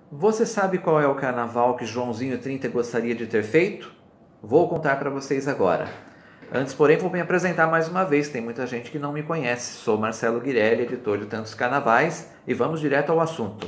Você sabe qual é o carnaval que Joãozinho 30 gostaria de ter feito? Vou contar para vocês agora. Antes, porém, vou me apresentar mais uma vez, tem muita gente que não me conhece. Sou Marcelo Guirelli, editor de Tantos Carnavais, e vamos direto ao assunto.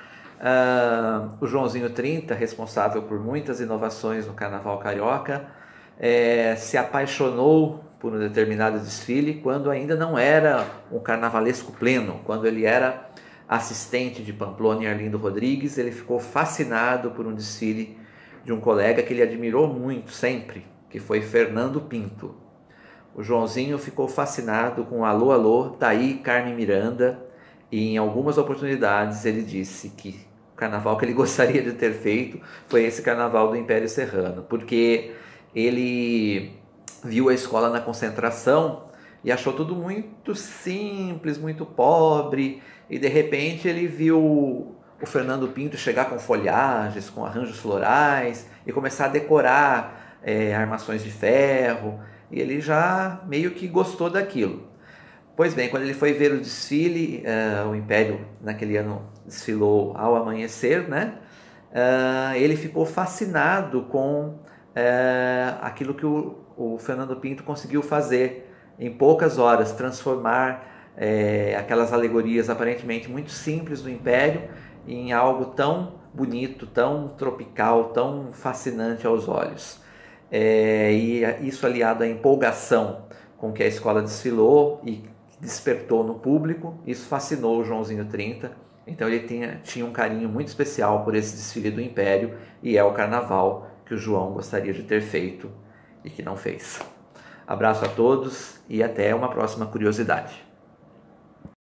O Joãozinho 30, responsável por muitas inovações no carnaval carioca, se apaixonou por um determinado desfile quando ainda não era um carnavalesco pleno, quando ele era assistente de Pamplona e Arlindo Rodrigues. Ele ficou fascinado por um desfile de um colega que ele admirou muito sempre, que foi Fernando Pinto. O Joãozinho ficou fascinado com Alô, Alô, Taí, Carmen Miranda, e em algumas oportunidades ele disse que o carnaval que ele gostaria de ter feito foi esse carnaval do Império Serrano, porque ele viu a escola na concentração e achou tudo muito simples, muito pobre, e de repente ele viu o Fernando Pinto chegar com folhagens, com arranjos florais e começar a decorar armações de ferro, e ele já meio que gostou daquilo. Pois bem, quando ele foi ver o desfile, o Império naquele ano desfilou ao amanhecer, né? Ele ficou fascinado com aquilo que o Fernando Pinto conseguiu fazer em poucas horas, transformar aquelas alegorias aparentemente muito simples do Império em algo tão bonito, tão tropical, tão fascinante aos olhos. E isso, aliado à empolgação com que a escola desfilou e despertou no público, isso fascinou o Joãozinho 30. Então ele tinha um carinho muito especial por esse desfile do Império, e é o carnaval que o João gostaria de ter feito e que não fez. Abraço a todos e até uma próxima curiosidade.